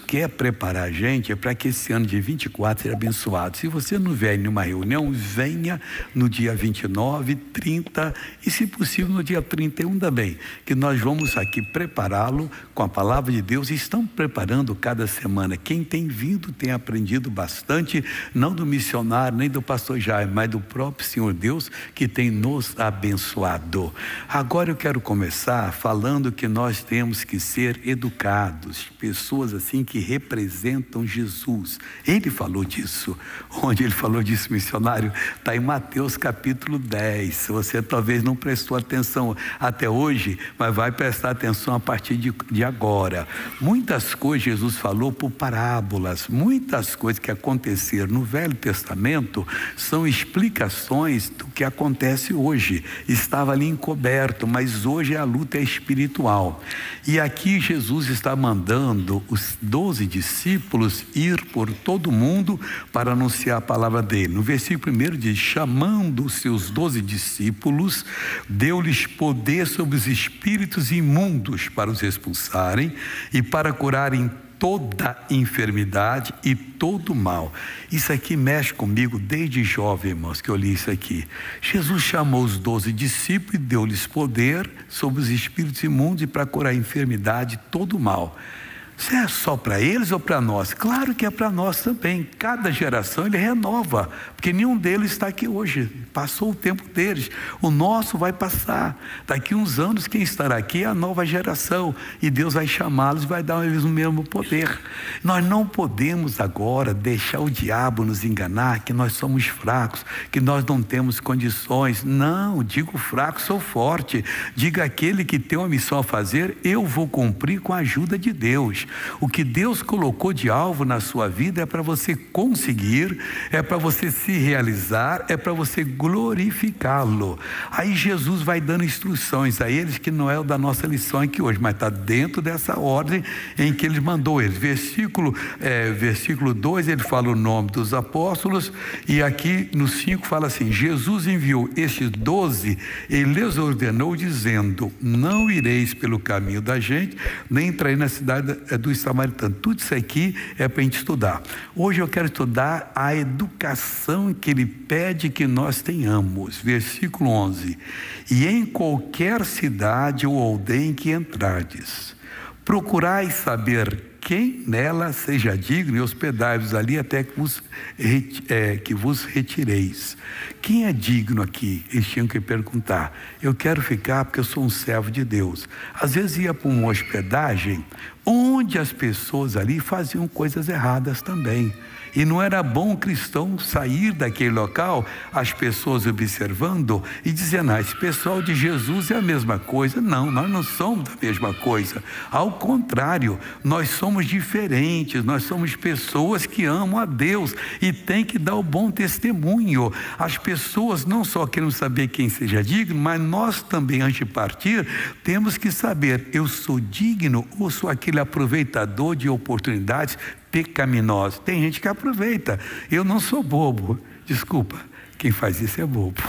quer preparar a gente para que esse ano de 24 seja abençoado. Se você não vier em uma reunião, venha no dia 29, 30 e, se possível, no dia 31 também, que nós vamos aqui prepará-lo com a palavra de Deus. E estamos preparando cada semana. Quem tem vindo tem aprendido bastante, não do missionário, nem do pastor Jaime, mas do próprio Senhor Deus, que tem nos abençoado. Agora eu quero começar falando que nós temos que ser educados, pessoas assim que representam Jesus. Ele falou disso. Onde ele falou disso, missionário? Está em Mateus capítulo 10. Você talvez não prestou atenção até hoje, mas vai prestar atenção a partir de agora. Muitas coisas Jesus falou por parábolas. Muitas coisas que aconteceram no Velho Testamento são explicações do que acontece hoje. Estava ali encoberto, mas hoje a luta é espiritual. E aqui Jesus está mandando os 12 discípulos ir por todo mundo para anunciar a palavra dele. No versículo 1 diz: chamando os seus 12 discípulos, deu-lhes poder sobre os espíritos imundos para os expulsarem e para curarem toda enfermidade e todo mal. Isso aqui mexe comigo desde jovem, irmãos, que eu li isso aqui. Jesus chamou os 12 discípulos e deu-lhes poder sobre os espíritos imundos e para curar a enfermidade e todo mal. Isso é só para eles ou para nós? Claro que é para nós também. Cada geração ele renova, porque nenhum deles está aqui hoje. Passou o tempo deles. O nosso vai passar. Daqui uns anos quem estará aqui é a nova geração. E Deus vai chamá-los e vai dar a eles o mesmo poder. Nós não podemos agora deixar o diabo nos enganar que nós somos fracos, que nós não temos condições. Não, digo fraco, sou forte. Diga aquele que tem uma missão a fazer, eu vou cumprir com a ajuda de Deus. O que Deus colocou de alvo na sua vida é para você conseguir, é para você se realizar, é para você glorificá-lo. Aí Jesus vai dando instruções a eles, que não é o da nossa lição aqui hoje, mas está dentro dessa ordem em que ele mandou eles. Versículo 2, ele fala o nome dos apóstolos, e aqui no 5 fala assim: Jesus enviou estes 12 e lhes ordenou dizendo: não ireis pelo caminho da gente, nem entrareis na cidade dos samaritanos. Tudo isso aqui é para a gente estudar. Hoje eu quero estudar a educação que ele pede que nós tenhamos. Versículo 11: e em qualquer cidade ou aldeia em que entrardes, procurai saber quem nela seja digno e hospedai-vos ali até que vos retireis. Quem é digno aqui? Eles tinham que perguntar. Eu quero ficar porque eu sou um servo de Deus. Às vezes ia para uma hospedagem onde as pessoas ali faziam coisas erradas também. E não era bom o cristão sair daquele local, as pessoas observando e dizendo: esse pessoal de Jesus é a mesma coisa. Não, nós não somos a mesma coisa. Ao contrário, nós somos diferentes, nós somos pessoas que amam a Deus e tem que dar o bom testemunho. As pessoas não só querem saber quem seja digno, mas nós também, antes de partir, temos que saber: eu sou digno ou sou aquele aproveitador de oportunidades pecaminosos? Tem gente que aproveita. Eu não sou bobo. Desculpa, quem faz isso é bobo.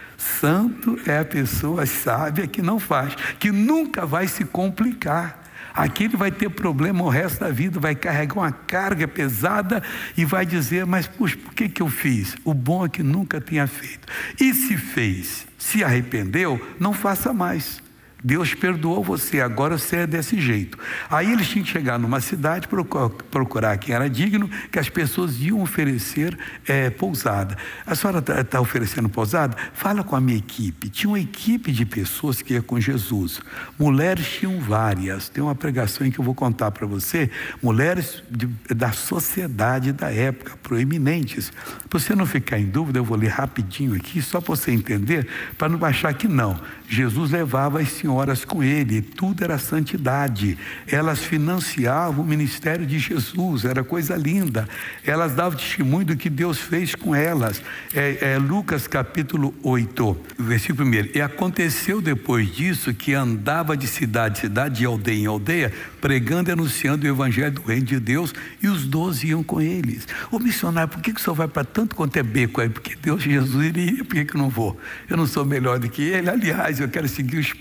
Santo é a pessoa sábia que não faz, que nunca vai se complicar. Aquele vai ter problema o resto da vida, vai carregar uma carga pesada e vai dizer: mas puxa, por que eu fiz? O bom é que nunca tenha feito. E se fez, se arrependeu, não faça mais. Deus perdoou você, agora você é desse jeito. Aí eles tinham que chegar numa cidade, procurar quem era digno, que as pessoas iam oferecer pousada. A senhora está oferecendo pousada? Fala com a minha equipe. Tinha uma equipe de pessoas que ia com Jesus. Mulheres tinham várias. Tem uma pregação em que eu vou contar para você. Mulheres da sociedade da época, proeminentes. Para você não ficar em dúvida, eu vou ler rapidinho aqui, só para você entender, para não achar que não. Jesus levava as senhoras com ele, tudo era santidade. Elas financiavam o ministério de Jesus, era coisa linda. Elas davam testemunho do que Deus fez com elas. Lucas capítulo 8, versículo 1. E aconteceu depois disso que andava de cidade em cidade, de aldeia em aldeia, pregando e anunciando o evangelho do reino de Deus, e os 12 iam com eles. Ô missionário, por que o senhor vai para tanto quanto é beco aí? Porque Deus, Jesus iria, por que eu não vou? Eu não sou melhor do que ele, aliás, eu quero seguir os passos dele.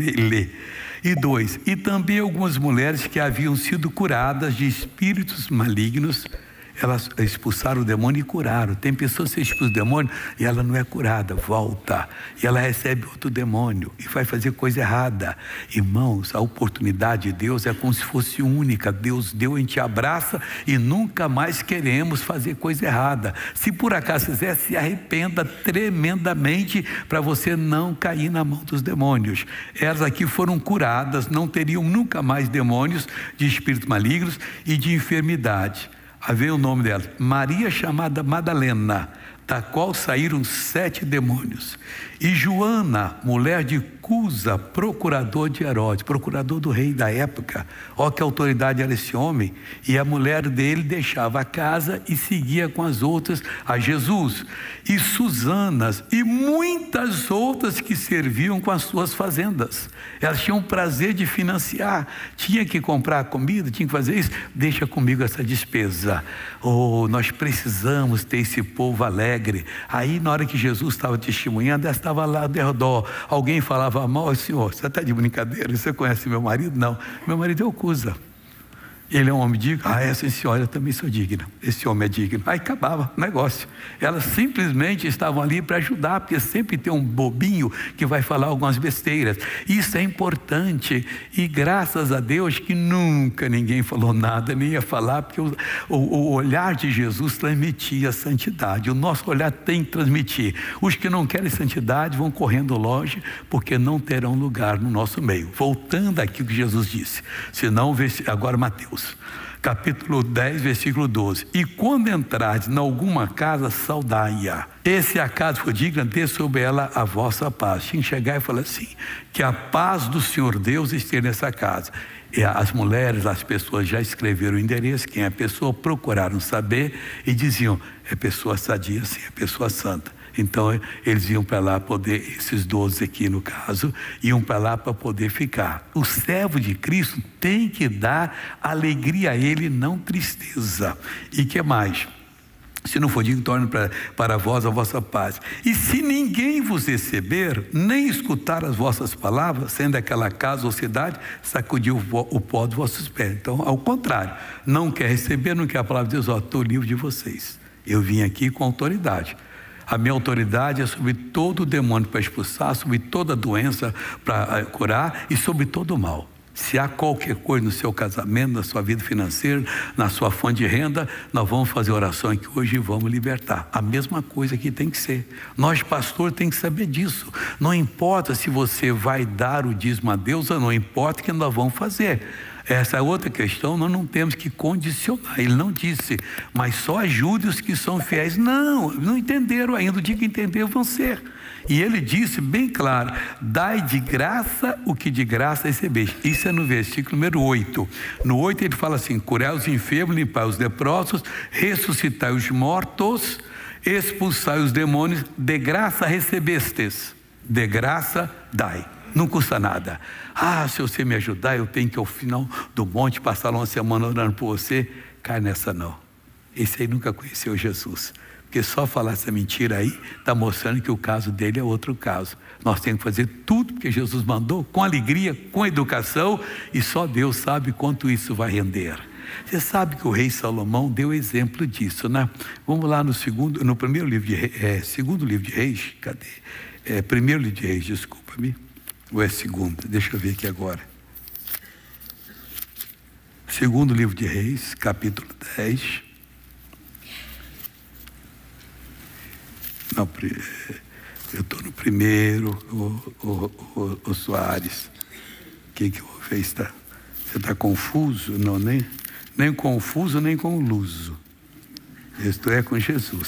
ler. E 2, e também algumas mulheres que haviam sido curadas de espíritos malignos, elas expulsaram o demônio e curaram. Tem pessoas que expulsam o demônio e ela não é curada, volta, e ela recebe outro demônio e vai fazer coisa errada. Irmãos, a oportunidade de Deus é como se fosse única. Deus deu, a gente abraça e nunca mais queremos fazer coisa errada. Se por acaso fizer, se arrependa tremendamente para você não cair na mão dos demônios. Elas aqui foram curadas, não teriam nunca mais demônios de espíritos malignos e de enfermidade. Aí vem o nome dela, Maria chamada Madalena, da qual saíram 7 demônios. E Joana, mulher de Cusa, procurador de Herodes, procurador do rei da época. Olha que autoridade era esse homem. E a mulher dele deixava a casa e seguia com as outras a Jesus. E Susanas e muitas outras que serviam com as suas fazendas. Elas tinham prazer de financiar. Tinha que comprar comida, tinha que fazer isso. Deixa comigo essa despesa. Oh, nós precisamos ter esse povo alegre. Aí na hora que Jesus estava testemunhando, ela estava lá ao redor. Alguém falava mal, senhor, você está de brincadeira? Você conhece meu marido? Não, meu marido é o Cusa. Ele é um homem digno? Ah, essa senhora, eu também sou digna. Esse homem é digno. Aí acabava o negócio. Elas simplesmente estavam ali para ajudar, porque sempre tem um bobinho que vai falar algumas besteiras. Isso é importante. E graças a Deus que nunca ninguém falou nada, nem ia falar, porque o olhar de Jesus transmitia santidade. O nosso olhar tem que transmitir. Os que não querem santidade vão correndo longe, porque não terão lugar no nosso meio. Voltando aqui o que Jesus disse. Senão, agora Mateus. Capítulo 10, versículo 12. E quando entrardes em alguma casa, saudai-a. Esse a casa for digna, dê sobre ela a vossa paz. Tinha que chegar e falar assim, que a paz do Senhor Deus esteja nessa casa. E as mulheres, as pessoas já escreveram o endereço, quem é a pessoa, procuraram saber e diziam, é pessoa sadia, sim, é pessoa santa. Então eles iam para lá poder, esses 12 aqui no caso, iam para lá para poder ficar. O servo de Cristo tem que dar alegria a ele, não tristeza. E que mais? Se não for digno, torne para vós a vossa paz. E se ninguém vos receber, nem escutar as vossas palavras, sendo aquela casa ou cidade, sacudiu o pó dos vossos pés. Então, ao contrário, não quer receber, não quer a palavra de Deus, estou livre de vocês. Eu vim aqui com autoridade. A minha autoridade é sobre todo o demônio para expulsar, sobre toda doença para curar e sobre todo o mal. Se há qualquer coisa no seu casamento, na sua vida financeira, na sua fonte de renda, nós vamos fazer oração aqui hoje e vamos libertar. A mesma coisa que tem que ser. Nós, pastor, tem que saber disso. Não importa se você vai dar o dízimo a Deus ou não, importa o que nós vamos fazer. Essa é outra questão, nós não temos que condicionar. Ele não disse, mas só ajude os que são fiéis. Não entenderam ainda, o dia que entenderam vão ser. E ele disse bem claro, dai de graça o que de graça recebeis. Isso é no versículo número 8. No 8 ele fala assim, curai os enfermos, limpai os leprosos, ressuscitai os mortos, expulsai os demônios, de graça recebestes, de graça dai. Não custa nada. Ah, se você me ajudar, eu tenho que ao final do monte passar uma semana orando por você. Cai nessa não. Esse aí nunca conheceu Jesus. Porque só falar essa mentira aí está mostrando que o caso dele é outro caso. Nós temos que fazer tudo que Jesus mandou, com alegria, com educação, e só Deus sabe quanto isso vai render. Você sabe que o rei Salomão deu exemplo disso, né? Vamos lá no primeiro livro de Reis, segundo livro de Reis, cadê? Primeiro livro de Reis, desculpa-me. Ou é segundo? Deixa eu ver aqui agora. Segundo livro de Reis, capítulo 10. Não, eu estou no primeiro, o Soares. O que eu vou ver? Você está confuso? Não, nem confuso, nem conluso. Isto é com Jesus.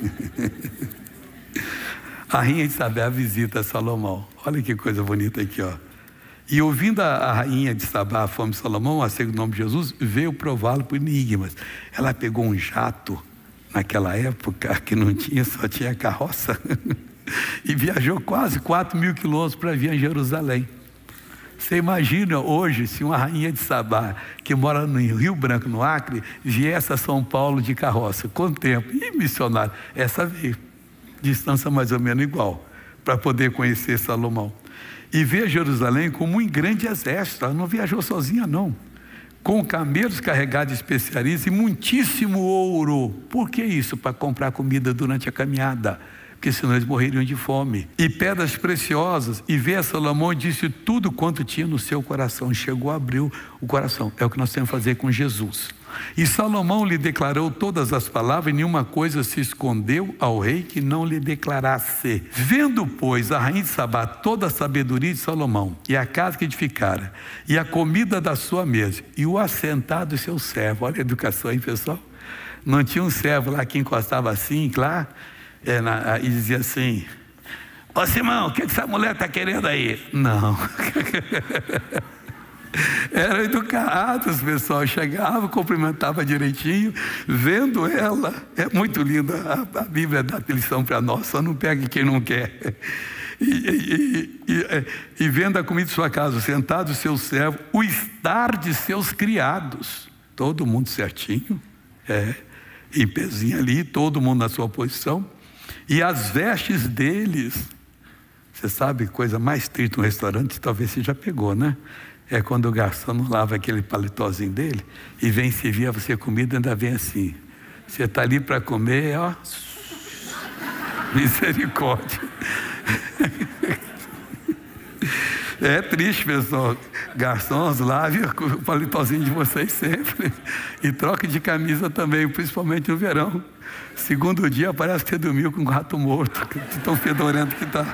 A rainha de Sabá visita Salomão. Olha que coisa bonita aqui, ó. E ouvindo a rainha de Sabá a fome de Salomão, a segundo o nome de Jesus, veio prová-lo por enigmas. Ela pegou um jato, naquela época que não tinha, só tinha carroça, e viajou quase 4.000 quilômetros para vir a Jerusalém. Você imagina hoje, se uma rainha de Sabá, que mora no Rio Branco, no Acre, viesse a São Paulo de carroça, quanto tempo? E missionário? Essa veio. Distância mais ou menos igual, para poder conhecer Salomão. e vê Jerusalém como um grande exército. Ela não viajou sozinha, não. Com camelos carregados de especiarias e muitíssimo ouro. Por que isso? Para comprar comida durante a caminhada, porque senão eles morreriam de fome. E pedras preciosas. E vê a Salomão e disse tudo quanto tinha no seu coração. Chegou a abrir o coração. É o que nós temos que fazer com Jesus. E Salomão lhe declarou todas as palavras, e nenhuma coisa se escondeu ao rei que não lhe declarasse. Vendo, pois, a rainha de Sabá toda a sabedoria de Salomão, e a casa que edificara, e a comida da sua mesa, e o assentado do seu servo. Olha a educação aí, pessoal. Não tinha um servo lá que encostava assim, lá, e dizia assim: ô Simão, o que essa mulher está querendo aí? Não. Eram educados, pessoal. Chegava, cumprimentava direitinho. Vendo ela, é muito linda. A Bíblia dá lição para nós, só não pega quem não quer. E vendo a comida de sua casa, sentado o seu servo, o estar de seus criados, todo mundo certinho, em pezinho ali, todo mundo na sua posição, e as vestes deles. Você sabe, coisa mais triste no restaurante, talvez você já pegou, né? É quando o garçom não lava aquele paletózinho dele e vem servir a você comida, ainda vem assim. Você está ali para comer, ó, misericórdia. É triste, pessoal. Garçons, lave o paletózinho de vocês sempre. E troque de camisa também, principalmente no verão. Segundo dia, parece que você dormiu com um rato morto, de tão fedorento que está.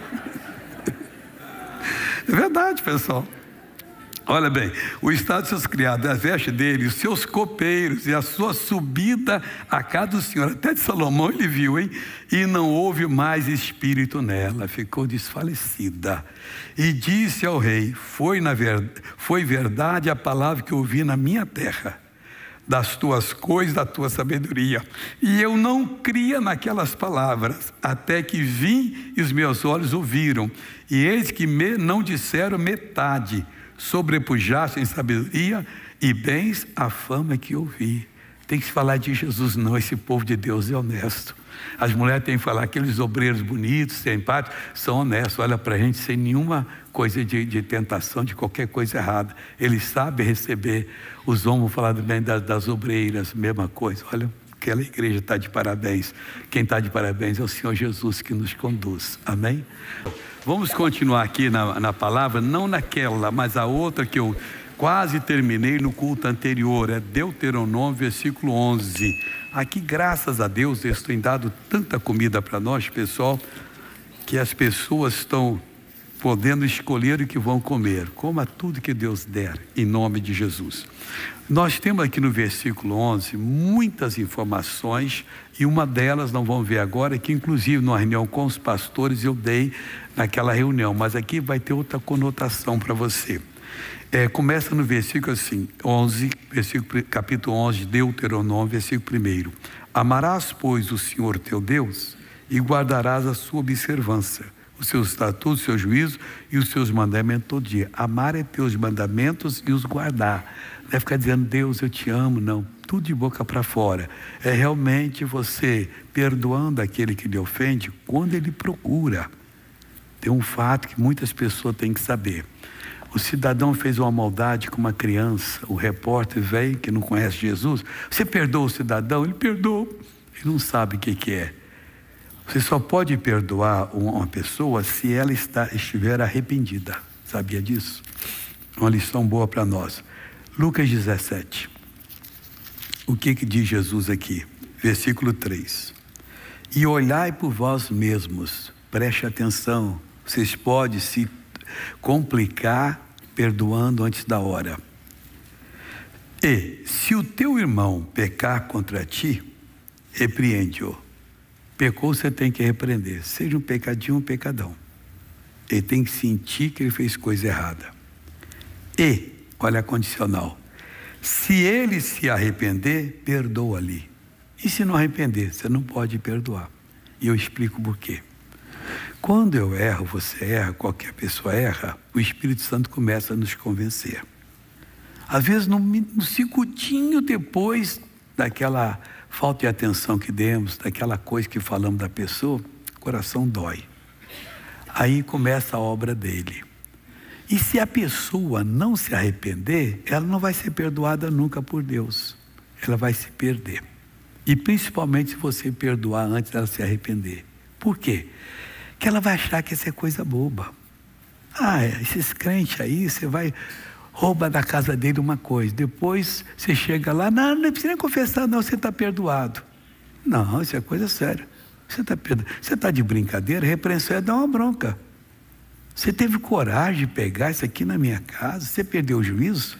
É verdade, pessoal. Olha bem, o estado de seus criados, as vestes dele, os seus copeiros e a sua subida à casa do Senhor, até de Salomão ele viu, hein? E não houve mais espírito nela, ficou desfalecida. E disse ao rei: foi verdade a palavra que ouvi na minha terra, das tuas coisas, da tua sabedoria. E eu não cria naquelas palavras, até que vim e os meus olhos ouviram. E eis que não disseram metade, sobrepujaste em sabedoria e bens a fama que ouvi. Tem que se falar de Jesus, não. Esse povo de Deus é honesto. As mulheres têm que falar, aqueles obreiros bonitos, simpáticos, são honestos, olha para a gente sem nenhuma coisa de tentação, de qualquer coisa errada. Eles sabem receber. Os homens falar bem das obreiras, mesma coisa. Olha, aquela igreja está de parabéns. Quem está de parabéns é o Senhor Jesus que nos conduz. Amém? Vamos continuar aqui na palavra, não naquela, mas a outra que eu quase terminei no culto anterior, é Deuteronômio, versículo 11. Aqui, graças a Deus, Deus tem dado tanta comida para nós, pessoal, que as pessoas estão podendo escolher o que vão comer. Coma tudo que Deus der, em nome de Jesus. Nós temos aqui no versículo 11 muitas informações, e uma delas não vamos ver agora, que inclusive numa reunião com os pastores eu dei naquela reunião, mas aqui vai ter outra conotação para você. Começa no versículo assim, 11, capítulo 11 de Deuteronômio, versículo 1. Amarás, pois, o Senhor teu Deus e guardarás a sua observância, os seus estatutos, os seus juízos e os seus mandamentos todo dia. Amar é ter os mandamentos e os guardar. Não é ficar dizendo, Deus, eu te amo, não. Tudo de boca para fora. É realmente você perdoando aquele que lhe ofende quando ele procura. Tem um fato que muitas pessoas têm que saber. O cidadão fez uma maldade com uma criança, o repórter veio, que não conhece Jesus, você perdoa o cidadão? Ele perdoou. Ele não sabe o que é. Você só pode perdoar uma pessoa se ela estiver arrependida. Sabia disso? Uma lição boa para nós. Lucas 17. O que diz Jesus aqui? Versículo 3. E olhai por vós mesmos, preste atenção, vocês podem se complicar perdoando antes da hora. E se o teu irmão pecar contra ti, repreende-o. Pecou, você tem que repreender, seja um pecadinho ou um pecadão. Ele tem que sentir que ele fez coisa errada. E, olha a condicional, se ele se arrepender, perdoa-lhe. E se não arrepender, você não pode perdoar. E eu explico por quê. Quando eu erro, você erra, qualquer pessoa erra, o Espírito Santo começa a nos convencer. Às vezes, no segundinho depois daquela falta de atenção que demos, daquela coisa que falamos da pessoa, o coração dói. Aí começa a obra dele. E se a pessoa não se arrepender, ela não vai ser perdoada nunca por Deus. Ela vai se perder. E principalmente se você perdoar antes dela se arrepender. Por quê? Porque ela vai achar que isso é coisa boba. Esses crentes aí, você vai, rouba da casa dele uma coisa. Depois você chega lá, não precisa nem confessar não, você está perdoado. Não, isso é coisa séria. Você está de brincadeira, repreensão é dar uma bronca. Você teve coragem de pegar isso aqui na minha casa? Você perdeu o juízo?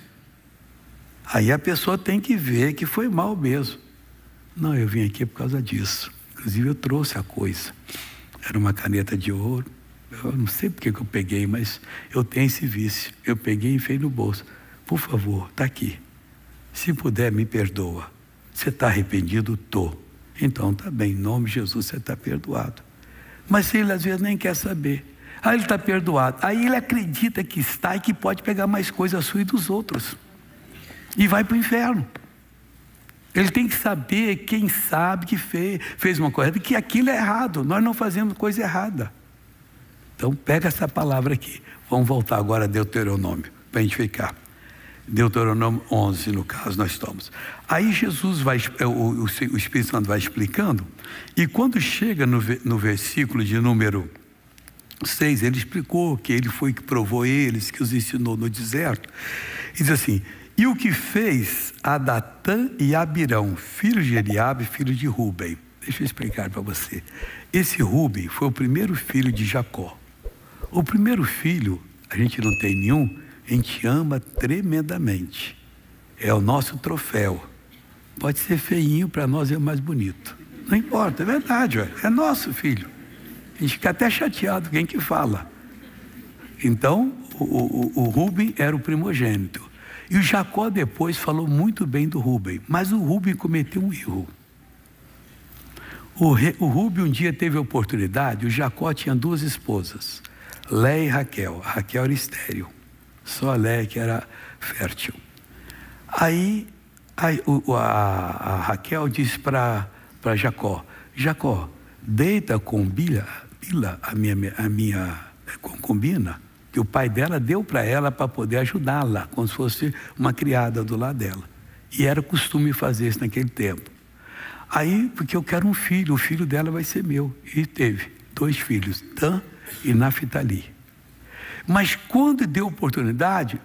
Aí a pessoa tem que ver que foi mal mesmo. Não, eu vim aqui por causa disso. Inclusive eu trouxe a coisa. Era uma caneta de ouro. Eu não sei porque que eu peguei, mas eu tenho esse vício. Eu peguei e enfiei no bolso. Por favor, está aqui. Se puder, me perdoa. Você está arrependido? Estou. Então tá bem, em nome de Jesus você está perdoado. Mas ele às vezes nem quer saber. Ele está perdoado. Aí ele acredita que está e que pode pegar mais coisa sua e dos outros. E vai para o inferno. Ele tem que saber, quem sabe que fez uma coisa, que aquilo é errado. Nós não fazemos coisa errada. Então pega essa palavra aqui. Vamos voltar agora a Deuteronômio, para a gente ficar. Deuteronômio 11, no caso, nós estamos. Aí Jesus vai, o Espírito Santo vai explicando, e quando chega no versículo de número 6, ele explicou que ele foi que provou eles, que os ensinou no deserto. E diz assim: e o que fez a Datã e Abirão, filhos de Eliabe, filho de Rúben. Deixa eu explicar para você. Esse Rúben foi o primeiro filho de Jacó. O primeiro filho, a gente não tem nenhum, a gente ama tremendamente. É o nosso troféu. Pode ser feinho, para nós é mais bonito. Não importa, é verdade, é nosso filho. A gente fica até chateado quem que fala. Então, o Rúben era o primogênito. E o Jacó depois falou muito bem do Rúben. Mas o Rúben cometeu um erro. O Rúben um dia teve a oportunidade, o Jacó tinha 2 esposas, Léia e Raquel. A Raquel era estéril. Só a Léia que era fértil. Aí a Raquel disse para Jacó: Jacó, deita com Bila, a minha concubina, que o pai dela deu para ela para poder ajudá-la, como se fosse uma criada do lado dela. E era costume fazer isso naquele tempo. Aí, porque eu quero um filho, o filho dela vai ser meu. E teve 2 filhos, Dan e Naftali. Mas quando deu oportunidade,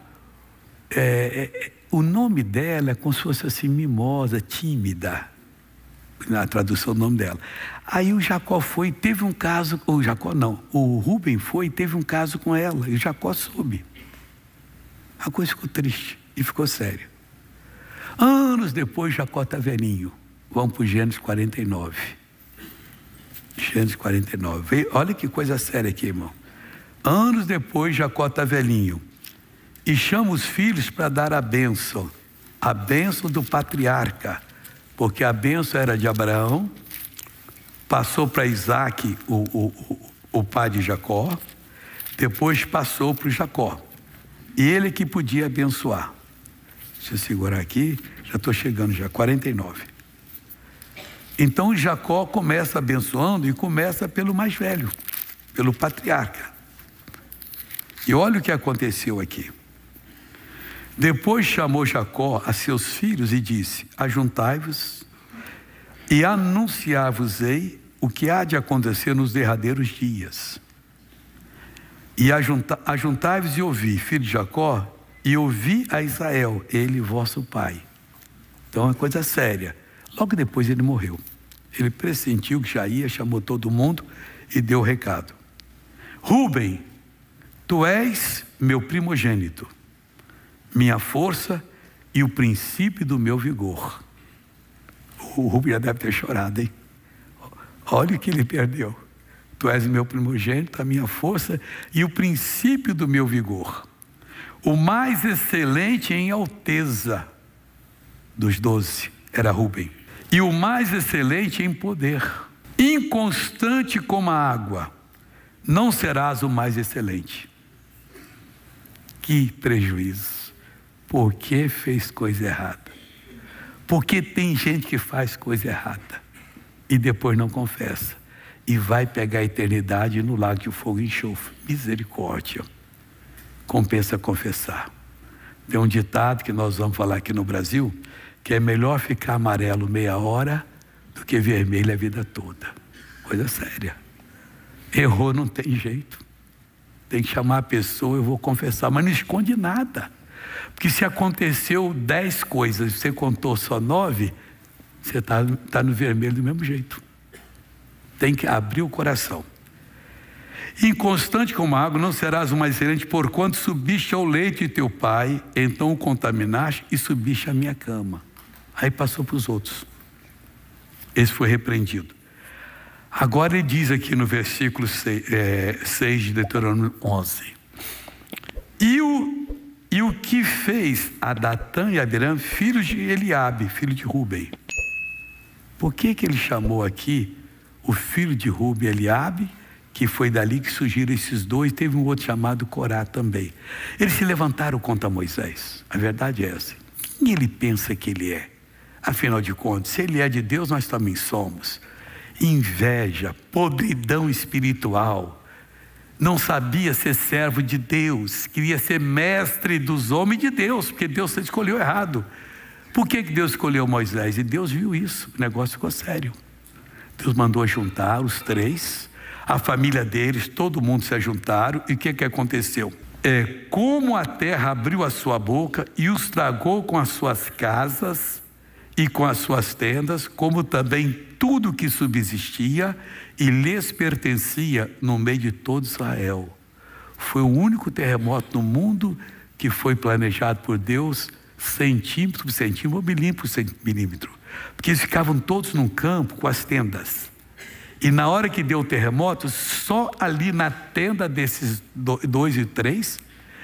o nome dela é como se fosse assim, mimosa, tímida, na tradução do nome dela. Aí o Jacó foi e teve um caso, o Rúben foi e teve um caso com ela, e o Jacó soube. A coisa ficou triste e ficou séria. Anos depois, Jacó está velhinho. Vamos para o Gênesis 49. Gênesis 49. Olha que coisa séria aqui, irmão. Anos depois, Jacó está velhinho. E chama os filhos para dar a bênção do patriarca. Porque a bênção era de Abraão, passou para Isaac, o pai de Jacó, depois passou para o Jacó. E ele que podia abençoar. Deixa eu segurar aqui, já estou chegando já, 49. Então Jacó começa abençoando e começa pelo mais velho, pelo patriarca. E olha o que aconteceu aqui. Depois chamou Jacó a seus filhos e disse: ajuntai-vos e anunciar-vos-ei o que há de acontecer nos derradeiros dias. E ajuntai-vos e ouvi, filho de Jacó, e ouvi a Israel, ele vosso pai. Então é uma coisa séria. Logo depois ele morreu. Ele pressentiu que já ia, chamou todo mundo e deu o recado. Rúben, tu és meu primogênito, minha força e o princípio do meu vigor. O Rúben já deve ter chorado, hein? Olha o que ele perdeu. Tu és meu primogênito, a minha força e o princípio do meu vigor. O mais excelente em alteza dos 12 era Rúben. E o mais excelente em poder. Inconstante como a água, não serás o mais excelente. Que prejuízo. Por que fez coisa errada? Porque tem gente que faz coisa errada e depois não confessa e vai pegar a eternidade no lago de fogo e enxofre. Misericórdia. compensa confessar. Tem um ditado que nós vamos falar aqui no Brasil, que é melhor ficar amarelo meia hora do que vermelho a vida toda. Coisa séria. Errou, não tem jeito. Tem que chamar a pessoa, eu vou confessar, mas não esconde nada. Porque se aconteceu 10 coisas, você contou só 9, você está no vermelho do mesmo jeito. Tem que abrir o coração. Inconstante como a água, não serás o mais excelente, porquanto subiste ao leito de teu pai, então o contaminaste e subiste à minha cama. Aí passou para os outros. Esse foi repreendido. Agora ele diz aqui no versículo 6 de Deuteronômio 11. E o que fez a Datã e Abiram, filhos de Eliabe, filho de Ruben? Por que ele chamou aqui o filho de Ruben, Eliabe, que foi dali que surgiram esses dois? Teve um outro chamado Corá também. Eles se levantaram contra Moisés. A verdade é essa. Quem ele pensa que ele é? Afinal de contas, se ele é de Deus, nós também somos. Inveja, podridão espiritual. Não sabia ser servo de Deus, queria ser mestre dos homens de Deus, porque Deus escolheu errado. Por que Deus escolheu Moisés? E Deus viu isso, o negócio ficou sério. Deus mandou juntar os 3, a família deles, todo mundo se ajuntaram, e o que aconteceu? Como a terra abriu a sua boca e os tragou com as suas casas e com as suas tendas, como também tudo que subsistia e lhes pertencia no meio de todo Israel. Foi o único terremoto no mundo que foi planejado por Deus, centímetro por centímetro, milímetro por milímetro, porque eles ficavam todos num campo com as tendas. E na hora que deu o terremoto, só ali na tenda desses 2 e 3,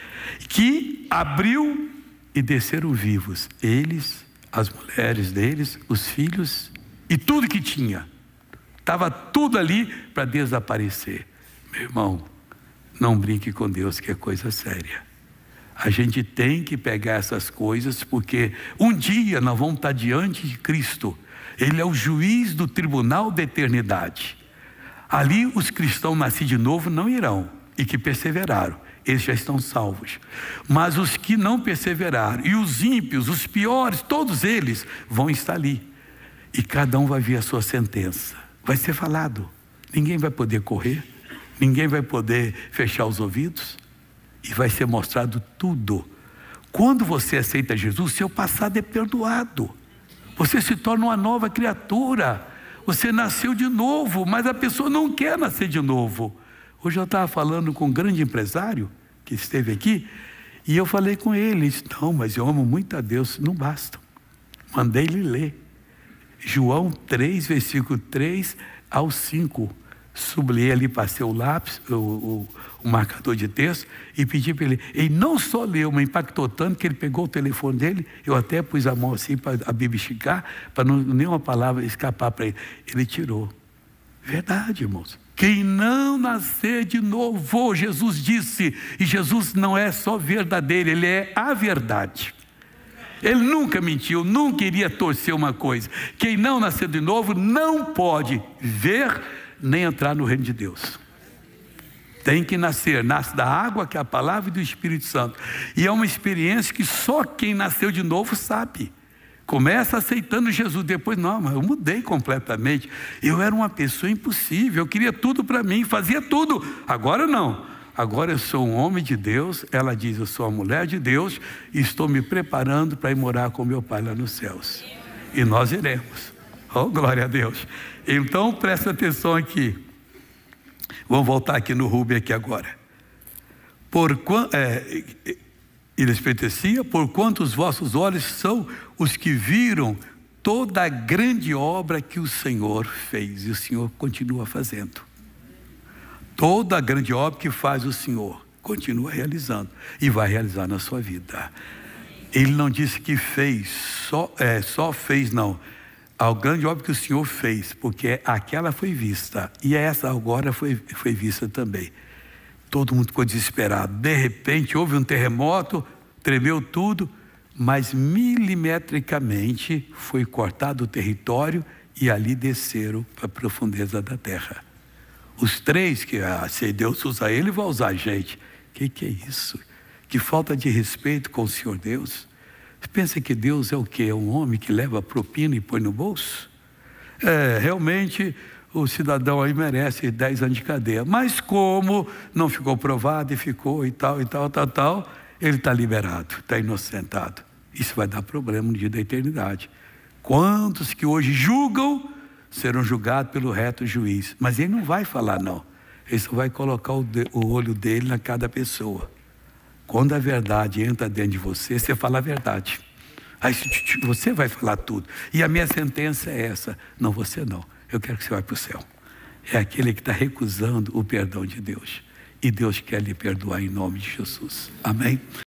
que abriu e desceram vivos. Eles, as mulheres deles, os filhos e tudo que tinha. Estava tudo ali para desaparecer. Meu irmão, não brinque com Deus, que é coisa séria. A gente tem que pegar essas coisas, porque um dia nós vamos estar diante de Cristo. Ele é o juiz do tribunal da eternidade. Ali os cristãos nascidos de novo não irão, e que perseveraram, esses já estão salvos. Mas os que não perseveraram, e os ímpios, os piores, todos eles vão estar ali. E cada um vai ver a sua sentença. Vai ser falado. Ninguém vai poder correr, ninguém vai poder fechar os ouvidos, e vai ser mostrado tudo. Quando você aceita Jesus, seu passado é perdoado. Você se torna uma nova criatura. Você nasceu de novo, mas a pessoa não quer nascer de novo. Hoje eu estava falando com um grande empresário que esteve aqui, e eu falei com ele, ele disse, não, mas eu amo muito a Deus. Não basta. Mandei ele ler João 3, versículo 3 ao 5. Sublinhei ali, passei o lápis, o marcador de texto, e pedi para ele. Ele não só leu, mas impactou tanto que ele pegou o telefone dele. Eu até pus a mão assim para a Bíblia esticar, para nenhuma palavra escapar para ele. Ele tirou. Verdade, irmãos. Quem não nascer de novo, Jesus disse, e Jesus não é só verdadeiro, ele é a verdade. Ele nunca mentiu, nunca iria torcer uma coisa. Quem não nascer de novo não pode ver nem entrar no reino de Deus. Tem que nascer, nasce da água, que é a palavra, e do Espírito Santo. E é uma experiência que só quem nasceu de novo sabe. Começa aceitando Jesus, depois não, mas eu mudei completamente. Eu era uma pessoa impossível, eu queria tudo para mim, fazia tudo. Agora não, agora eu sou um homem de Deus. Ela diz, eu sou uma mulher de Deus e estou me preparando para ir morar com meu Pai lá nos céus. E nós iremos. Oh, glória a Deus. Então presta atenção aqui. Vamos voltar aqui no Rubem aqui agora. Eles pertenciam, porquanto os vossos olhos são os que viram toda a grande obra que o Senhor fez. E o Senhor continua fazendo. Toda a grande obra que faz o Senhor, continua realizando. E vai realizar na sua vida. Ele não disse que fez, só fez, não. A grande obra que o Senhor fez, porque aquela foi vista, e essa agora foi vista também. Todo mundo ficou desesperado. De repente houve um terremoto, tremeu tudo, mas milimetricamente foi cortado o território e ali desceram para a profundeza da terra. Os 3 que se Deus usa ele, vai usar a gente. Que é isso? Que falta de respeito com o Senhor Deus. Você pensa que Deus é o quê? É um homem que leva propina e põe no bolso? Realmente o cidadão aí merece 10 anos de cadeia. Mas como não ficou provado e ficou e tal, ele está liberado, está inocentado. Isso vai dar problema no dia da eternidade. Quantos que hoje julgam serão julgados pelo reto juiz? Mas ele não vai falar não. Ele só vai colocar o olho dele na cada pessoa. Quando a verdade entra dentro de você, você fala a verdade. Aí você vai falar tudo. E a minha sentença é essa. Não, você não. Eu quero que você vá para o céu. É aquele que está recusando o perdão de Deus. E Deus quer lhe perdoar em nome de Jesus. Amém?